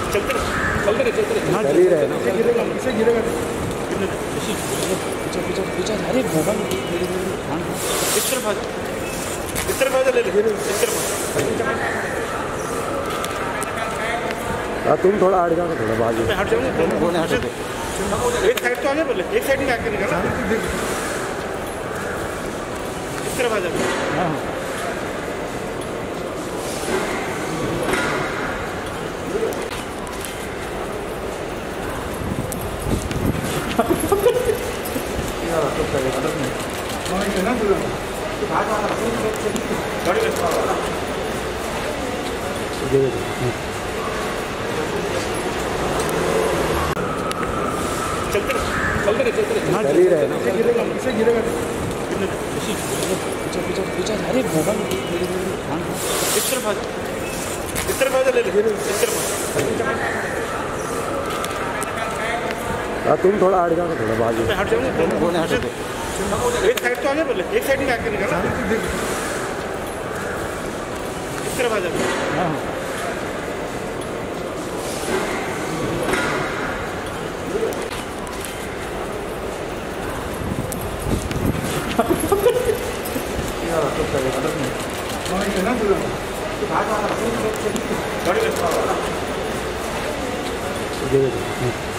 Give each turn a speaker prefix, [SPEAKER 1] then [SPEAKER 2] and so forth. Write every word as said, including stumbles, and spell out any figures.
[SPEAKER 1] चलते रहे चलते रहे चलते रहे
[SPEAKER 2] चल ही रहे ना।
[SPEAKER 1] इसे गिरेगा इसे गिरेगा
[SPEAKER 2] पीछे पीछे पीछे अरे मोबाइल
[SPEAKER 1] इस तरफ आ जा इस तरफ आ जा ले ले इस तरफ
[SPEAKER 2] आ तुम थोड़ा हट जाओ थोड़ा बाजू
[SPEAKER 1] मैं हट जाऊंगा
[SPEAKER 2] दोनों हट जाओ।
[SPEAKER 1] एक साइड तो आ जा पहले एक साइड में आके निकल इस तरफ आ जा
[SPEAKER 2] हाँ
[SPEAKER 1] चलते रहे चलते रहे चलते रहे
[SPEAKER 2] चल ही रहे ना।
[SPEAKER 1] इसे गिरेगा इसे गिरेगा
[SPEAKER 2] पीछे पीछे पीछे अरे मोबाइल
[SPEAKER 1] इस तरफ आ जा इस तरफ आ जा ले ले इस तरफ
[SPEAKER 2] आ तुम थोड़ा हट जाओ थोड़ा बाजू
[SPEAKER 1] मैं हट जाऊंगा
[SPEAKER 2] दोनों हट जाओ।
[SPEAKER 1] एक साइड तो आ जा पहले एक साइड में आके निकल इस तरफ आ जा
[SPEAKER 2] हाँ
[SPEAKER 1] गाड़ी